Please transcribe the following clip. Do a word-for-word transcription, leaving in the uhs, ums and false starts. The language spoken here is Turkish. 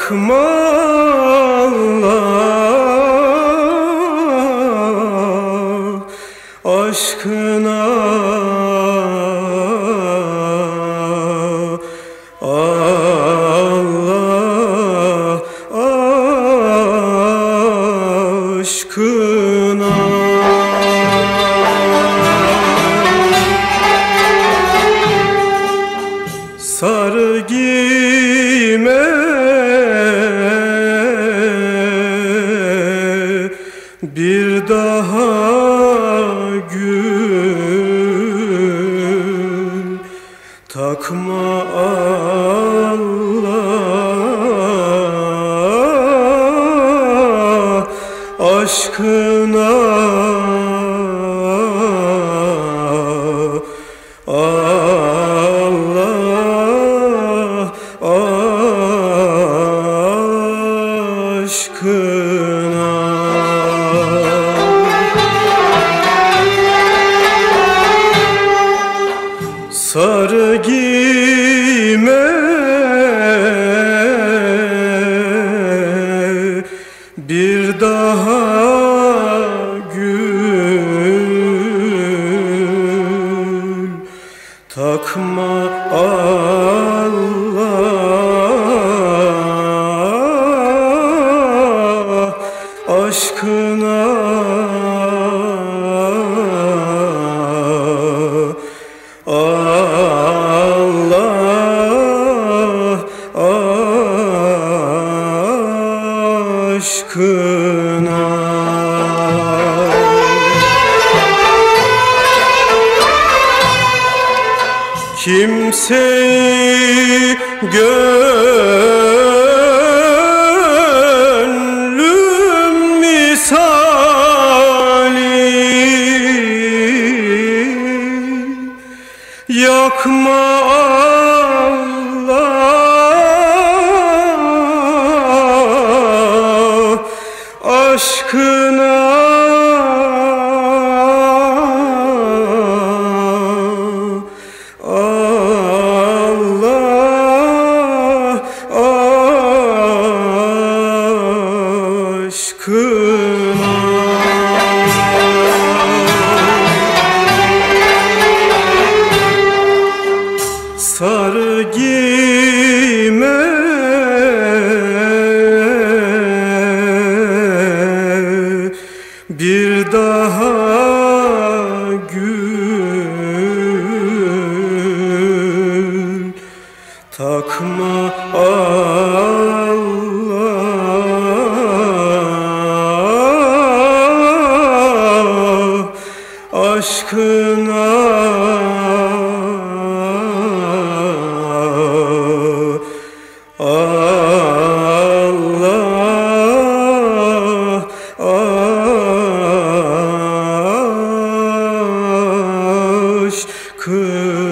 takma Allah aşkına, Allah aşkına. Sarı giyme bir daha gül takma Allah aşkına, Allah aşkına. Sarı giyme bir daha gül takma Allah aşkına, Allah aşkına. Kimseyi gönlüm misali yakma Allah aşkına, Allah aşkına. Sarı giyme bir daha gül takma Allah aşkına, Allah aşkına.